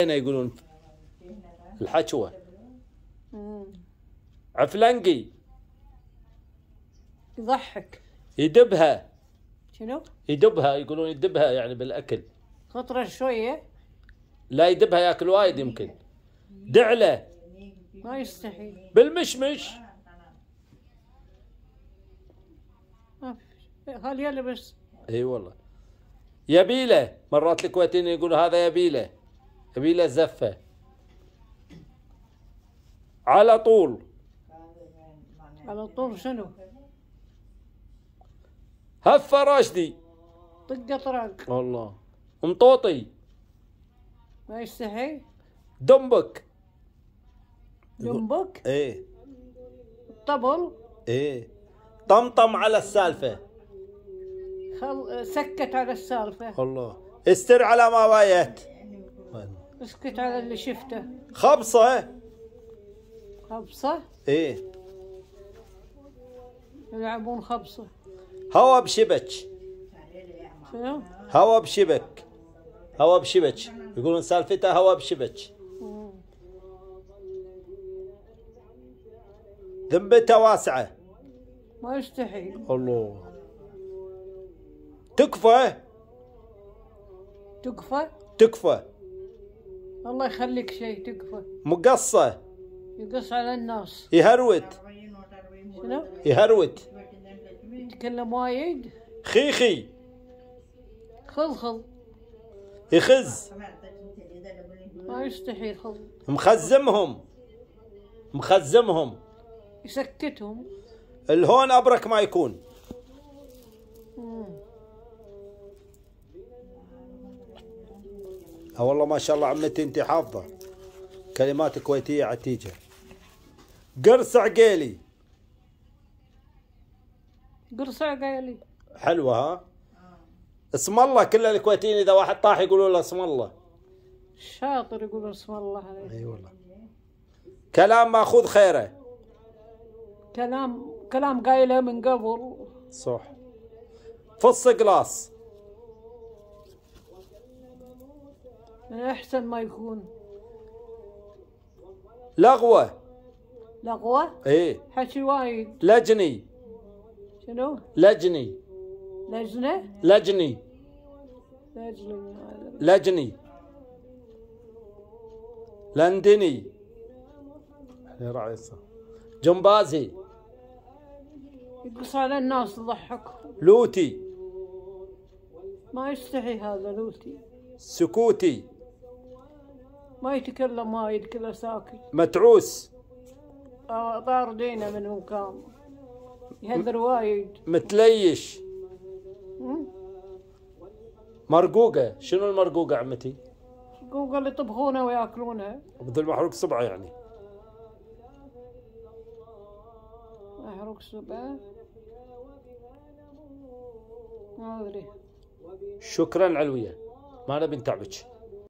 هنا يقولون الحشوة. عفلنقي يضحك. يدبها. شنو؟ يدبها، يقولون يدبها يعني بالأكل. خطرة شوية. لا يدبها ياكل وايد يمكن. دعلة. ما يستحي. بالمشمش. هل يلبس. اي والله. يبيله، مرات الكويتيين يقولوا هذا يبيله. يبيله زفة. على طول. على طول شنو؟ هفة راشدي. طقة طرق. والله. مطوطي. ما يستحي. دمبك. دمبك. ايه. طبل. ايه. طمطم على السالفة. سكت على السالفة. الله. استر على ما بايت. اسكت على اللي شفته. خبصة. خبصة. ايه. يلعبون خبصة. هوا بشبك. شنو؟ هوا بشبك. هوا بشبك، يقولون سالفته هوا بشبك. ذنبته واسعة. ما يستحي. الله. تكفى. تكفى. تكفى. الله يخليك شيء تكفى. مقصة. يقص على الناس. يهروت. شنو؟ يهروت. يتكلم وايد. خيخي. خضخض. يخز. ما يستحي خض. مخزمهم. مخزمهم. يسكتهم. الهون أبرك ما يكون. والله ما شاء الله عمتي انت حافظة كلمات كويتية عتيجة. قرص عقيلي. قرص عقيلي. حلوة ها. اسم الله، كل الكويتيين إذا واحد طاح يقولوا له اسم الله. شاطر يقول اسم الله عليه. اي والله. كلام ماخوذ خيره. كلام قايله من قبل. صح. فص قلاص. من أحسن ما يكون. لغوة. لغوة. ايه. حكي وايد. لجني. شنو؟ لجني. لجنة. لجني. لجني. لندني. جمبازي. يقص على الناس يضحكهم. لوتي. ما يستحي هذا لوتي. سكوتي. ما يتكلم وايد كذا ساكت. متعوس. طاردينه من مكان. يهدر وايد. متليش. مرقوقة. شنو المرقوقة عمتي؟ مرقوقة اللي يطبخونها وياكلونها. مثل محروق صبعة يعني. محروق صبعة. ما أدري. شكرا علوية، ما نبي نتعبك.